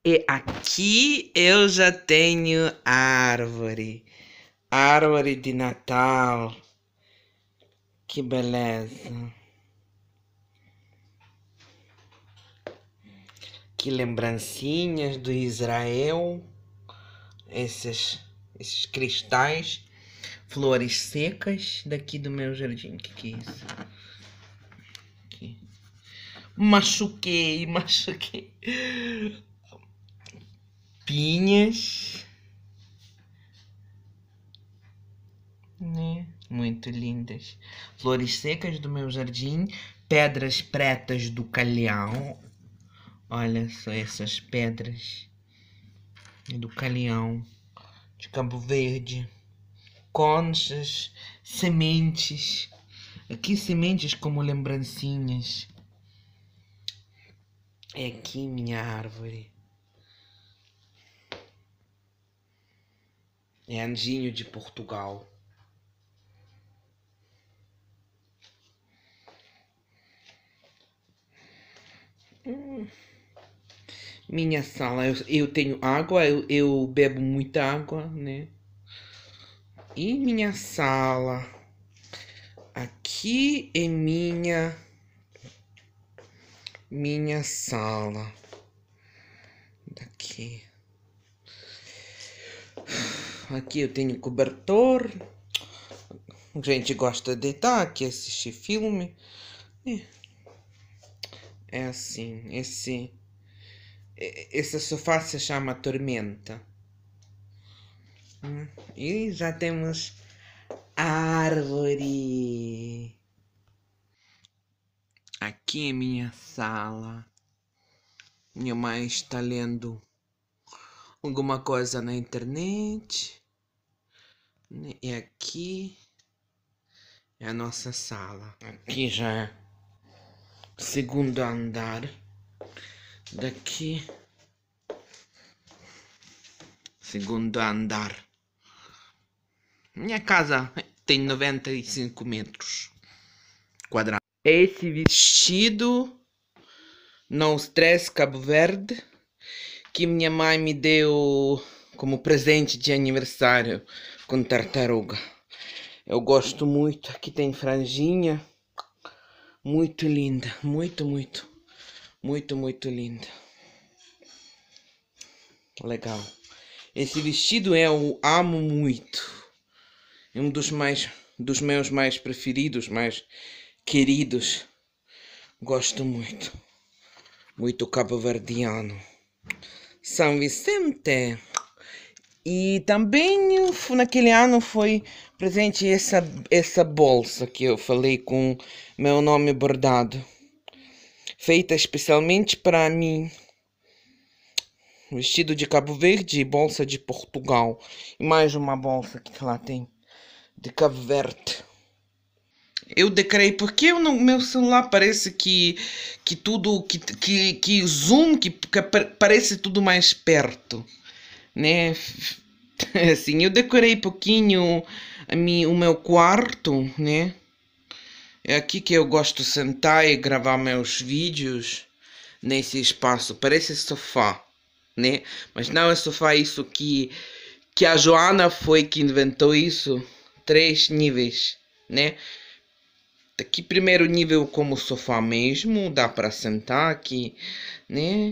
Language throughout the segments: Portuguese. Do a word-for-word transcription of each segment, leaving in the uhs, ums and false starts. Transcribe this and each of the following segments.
E aqui eu já tenho árvore. Árvore de Natal. Que beleza. Que lembrancinhas do Israel. Esses, esses cristais. Flores secas daqui do meu jardim. O que, que é isso? Aqui. Machuquei, machuquei. Pinhas. Né? Muito lindas. Flores secas do meu jardim. Pedras pretas do Calhau. Olha só essas pedras do Calhau de Cabo Verde. Conchas, sementes. Aqui sementes como lembrancinhas. É aqui minha árvore. É anjinho de Portugal. Hum. Minha sala, eu, eu tenho água, eu, eu bebo muita água, né? E minha sala. Aqui é minha minha sala. Daqui. Aqui eu tenho cobertor. A gente gosta de deitar aqui, assistir filme. É, é assim, esse esse sofá se chama Tormenta. E já temos árvore. Aqui é minha sala. Minha mãe está lendo alguma coisa na internet. E aqui é a nossa sala. Aqui já é o segundo andar. Daqui, segundo andar. Minha casa tem noventa e cinco metros quadrados. Esse vestido No Stress Cabo Verde que minha mãe me deu como presente de aniversário com tartaruga. Eu gosto muito. Aqui tem franjinha. Muito linda. Muito, muito. Muito, muito linda. Legal. Esse vestido eu amo muito. É um dos mais dos meus mais preferidos, mais queridos. Gosto muito. Muito cabo-verdiano. São Vicente. E também naquele ano foi presente essa, essa bolsa que eu falei com meu nome bordado. Feita especialmente para mim. Vestido de Cabo Verde e bolsa de Portugal. E mais uma bolsa que lá tem de Cabo Verde. Eu decorei porque no meu celular parece que, que tudo, que, que, que zoom, que, que parece tudo mais perto, né? Assim, eu decorei pouquinho a mim, o meu quarto, né? É aqui que eu gosto de sentar e gravar meus vídeos, nesse espaço. Parece sofá, né? Mas não é sofá isso que, que a Joana foi que inventou isso. Três níveis, né? Aqui primeiro nível como sofá mesmo, dá para sentar aqui, né?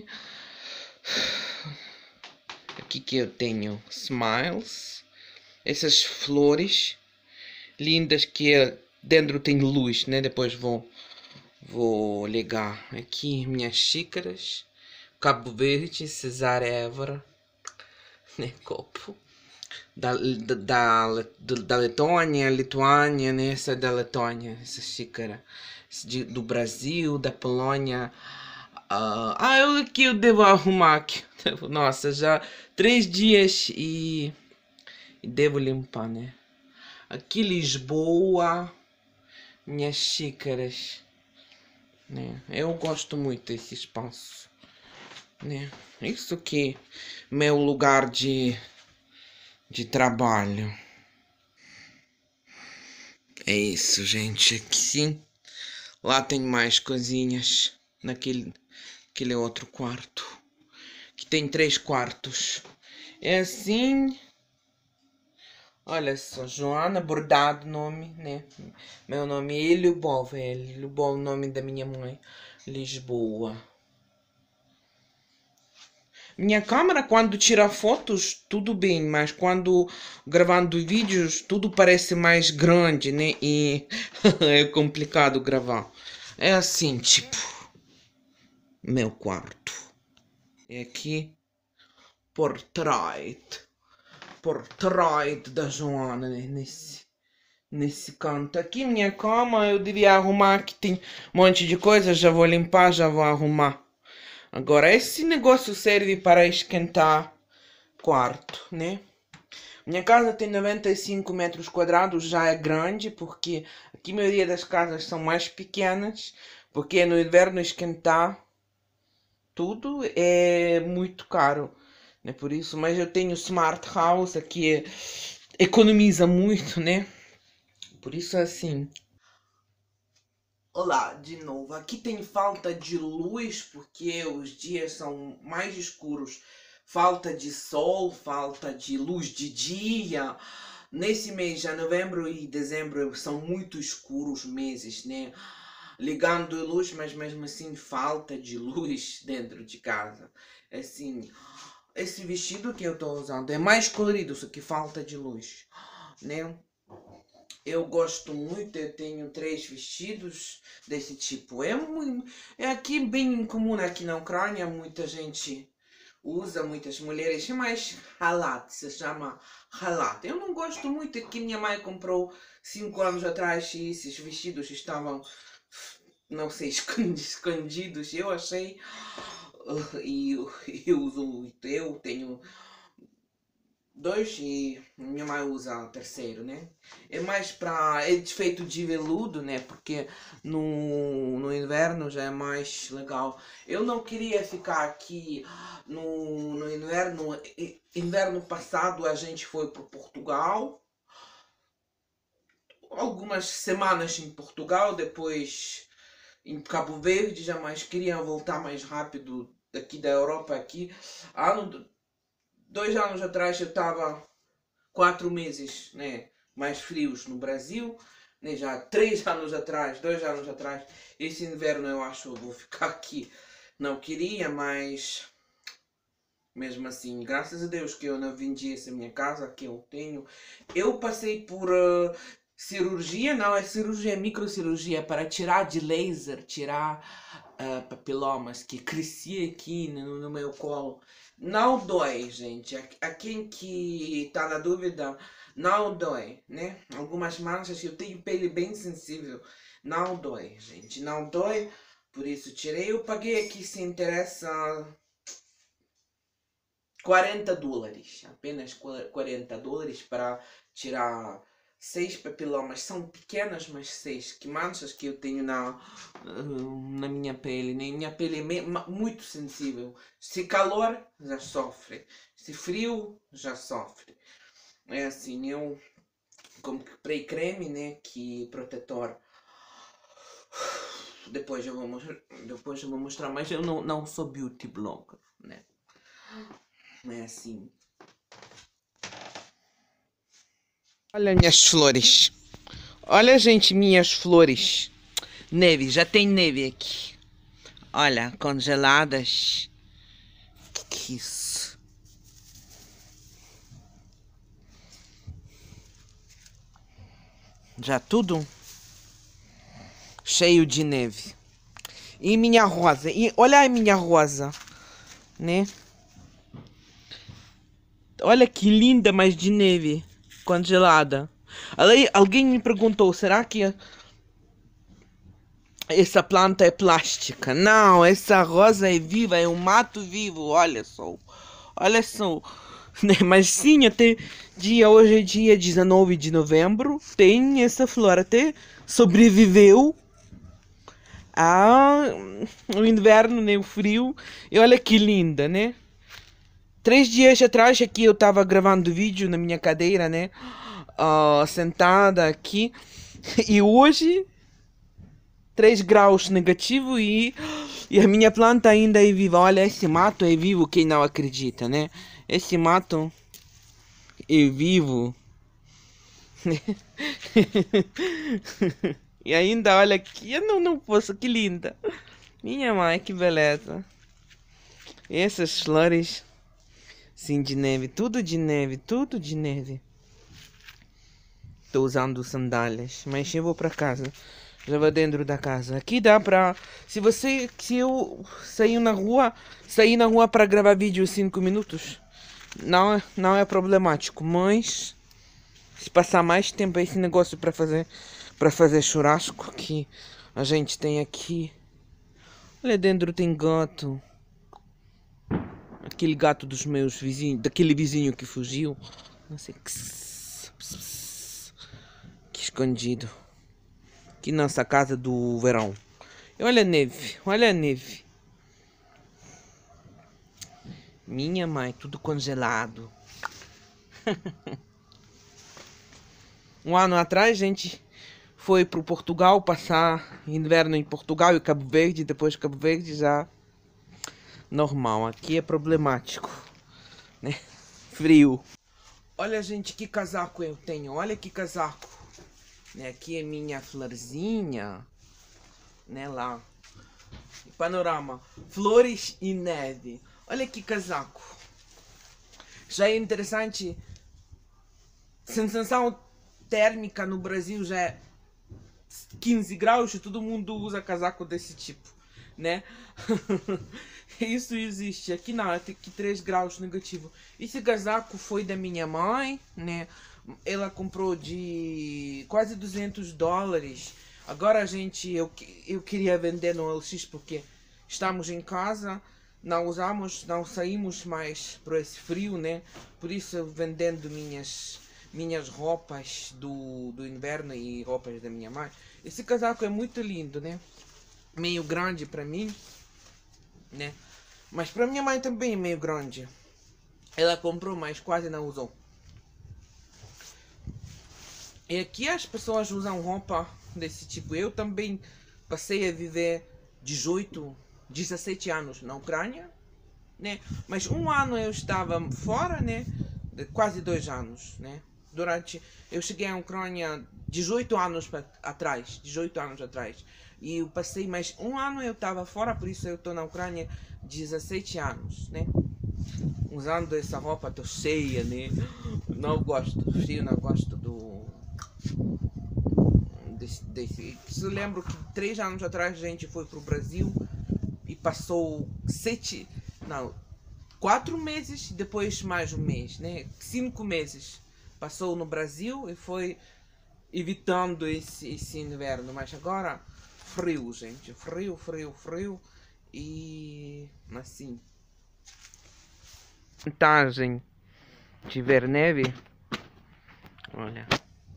Aqui que eu tenho smiles, essas flores lindas que dentro tem luz, né? Depois vou vou ligar aqui minhas xícaras, Cabo Verde, Cesar Évora, né? Copo. Da, da, da, da Letônia, Lituânia, né? Essa é da Letônia, essa xícara. De, do Brasil, da Polônia. Uh, ah, eu aqui eu devo arrumar aqui. Nossa, já três dias e, e devo limpar, né? Aqui Lisboa, minhas xícaras, né? Eu gosto muito desse espaço, né? Isso aqui, meu lugar de de trabalho. É isso, gente. Aqui sim. Lá tem mais coisinhas naquele aquele outro quarto. Que tem tem três quartos. É assim. Olha só, Joana, bordado nome, né? Meu nome é Lyubov, é Lyubov, o nome da minha mãe, Lisboa. Minha câmera, quando tira fotos, tudo bem, mas quando gravando vídeos, tudo parece mais grande, né? E é complicado gravar. É assim, tipo, meu quarto. É aqui, portrait. Portrait da Joana, né? Nesse, nesse canto. Aqui, minha cama, eu devia arrumar, que tem um monte de coisa, já vou limpar, já vou arrumar. Agora, esse negócio serve para esquentar quarto, né? Minha casa tem noventa e cinco metros quadrados, já é grande, porque aqui a maioria das casas são mais pequenas, porque no inverno esquentar tudo é muito caro, né? Por isso, mas eu tenho Smart House, aqui economiza muito, né? Por isso, assim... Olá, de novo. Aqui tem falta de luz, porque os dias são mais escuros. Falta de sol, falta de luz de dia. Nesse mês, já novembro e dezembro, são muito escuros meses, né? Ligando luz, mas mesmo assim falta de luz dentro de casa. Assim, esse vestido que eu tô usando é mais colorido, só que falta de luz, né? Eu gosto muito, eu tenho três vestidos desse tipo. É, muito, é aqui bem comum aqui na Ucrânia, muita gente usa, muitas mulheres, mas halat, se chama halat. Eu não gosto muito, aqui minha mãe comprou cinco anos atrás e esses vestidos estavam, não sei, escondidos. Eu achei, uh, e eu, eu uso, eu tenho dois e minha mãe usa o terceiro, né? É mais pra... é feito de veludo, né? Porque no, no inverno já é mais legal. Eu não queria ficar aqui no, no inverno. Inverno passado a gente foi para Portugal. Algumas semanas em Portugal, depois em Cabo Verde, já mais queria voltar mais rápido daqui da Europa aqui. Ano... Dois anos atrás eu estava quatro meses, né, mais frios no Brasil, né, já três anos atrás, dois anos atrás, esse inverno eu acho que eu vou ficar aqui. Não queria, mas mesmo assim, graças a Deus que eu não vendi essa minha casa que eu tenho. Eu passei por uh, cirurgia, não é cirurgia, é microcirurgia, para tirar de laser, tirar uh, papilomas que crescia aqui no, no meu colo. Não dói, gente. A, a quem que tá na dúvida, não dói, né? Algumas manchas, eu tenho pele bem sensível, não dói, gente, não dói. Por isso tirei, eu paguei aqui, se interessa, quarenta dólares, apenas quarenta dólares para tirar seis papilomas. São pequenas, mas seis, que manchas que eu tenho na, na minha pele, né? Minha pele é muito sensível. Se calor, já sofre. Se frio, já sofre. É assim, eu comprei creme, né? Que protetor. Depois eu vou mostrar, depois eu vou mostrar, mas eu não, não sou beauty blogger, né? É assim. Olha minhas flores. Olha, gente, minhas flores. Neve, já tem neve aqui. Olha, congeladas. Que isso? Já tudo cheio de neve. E minha rosa. E olha a minha rosa, né? Olha que linda, mas de neve. Congelada. Ali, alguém me perguntou, será que essa planta é plástica? Não, essa rosa é viva, é um mato vivo, olha só. Olha só. Mas sim, até dia, hoje é dia dezenove de novembro, tem essa flor, até sobreviveu ao inverno, né, o frio. E olha que linda, né? Três dias atrás aqui eu tava gravando vídeo na minha cadeira, né? Uh, sentada aqui. E hoje, três graus negativo e E a minha planta ainda é viva. Olha, esse mato é vivo, quem não acredita, né? Esse mato é vivo. E ainda, olha aqui, eu não, não posso, que linda. Minha mãe, que beleza. Essas flores, sim, de neve, tudo de neve, tudo de neve. Tô usando sandálias, mas eu vou pra casa. Já vou dentro da casa. Aqui dá pra... Se você... Se eu sair na rua... Sair na rua pra gravar vídeo cinco minutos... Não é, não é problemático. Mas... Se passar mais tempo esse negócio pra fazer... Pra fazer churrasco que a gente tem aqui... Olha, dentro tem gato. Aquele gato dos meus vizinhos... Daquele vizinho que fugiu. Não sei... Que escondido. Aqui nossa casa do verão. E olha a neve, olha a neve. Minha mãe, tudo congelado. Um ano atrás a gente foi pro Portugal passar inverno em Portugal e Cabo Verde. Depois Cabo Verde já normal. Aqui é problemático, né? Frio. Olha, gente, que casaco eu tenho. Olha que casaco. Aqui é minha florzinha, né, lá. Panorama, flores e neve. Olha que casaco. Já é interessante. Sensação térmica no Brasil já é quinze graus e todo mundo usa casaco desse tipo, né? Isso existe. Aqui não, é aqui três graus negativo. Esse casaco foi da minha mãe, né? Ela comprou de quase duzentos dólares. Agora a gente, eu, eu queria vender no L X porque estamos em casa, não usamos, não saímos mais para esse frio, né? Por isso eu vendendo minhas, minhas roupas do, do inverno e roupas da minha mãe. Esse casaco é muito lindo, né? Meio grande para mim, né? Mas para minha mãe também é meio grande. Ela comprou, mas quase não usou. E aqui as pessoas usam roupa desse tipo. Eu também passei a viver dezoito, dezessete anos na Ucrânia, né? Mas um ano eu estava fora, né? De quase dois anos, né? Durante... Eu cheguei à Ucrânia dezoito anos pra, atrás, dezoito anos atrás. E eu passei mais um ano eu estava fora, por isso eu estou na Ucrânia dezessete anos, né? Usando essa roupa, tô cheia, né? Não gosto do frio, não gosto do... Desse, desse. Eu lembro que três anos atrás a gente foi pro Brasil e passou sete, não, quatro meses, depois mais um mês, né? Cinco meses passou no Brasil e foi evitando esse, esse inverno. Mas agora frio, gente, frio, frio, frio e assim. Vantagem de ver neve, olha.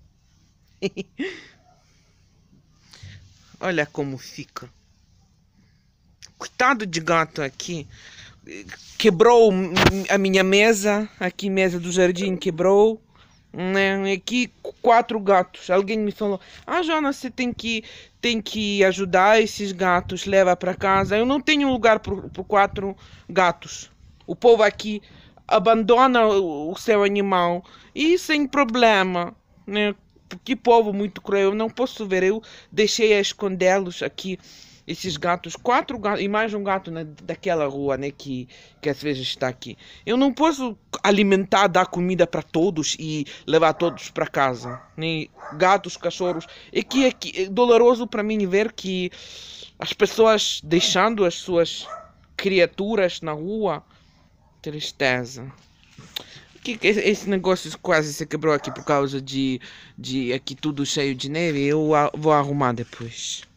Olha como fica. Coitado de gato aqui. Quebrou a minha mesa. Aqui, mesa do jardim, quebrou. Né? Aqui, quatro gatos. Alguém me falou: ah, Jonas, você tem que, tem que ajudar esses gatos. Leva para casa. Eu não tenho lugar para quatro gatos. O povo aqui abandona o, o seu animal. E sem problema, né? Que povo muito cruel, eu não posso ver, eu deixei a escondê-los aqui, esses gatos, quatro gatos, e mais um gato né, daquela rua, né, que, que às vezes está aqui. Eu não posso alimentar, dar comida para todos e levar todos para casa, né, gatos, cachorros, é que é, que é doloroso para mim ver que as pessoas deixando as suas criaturas na rua, tristeza. Que esse negócio quase se quebrou aqui por causa de, de aqui tudo cheio de neve. Eu vou arrumar depois.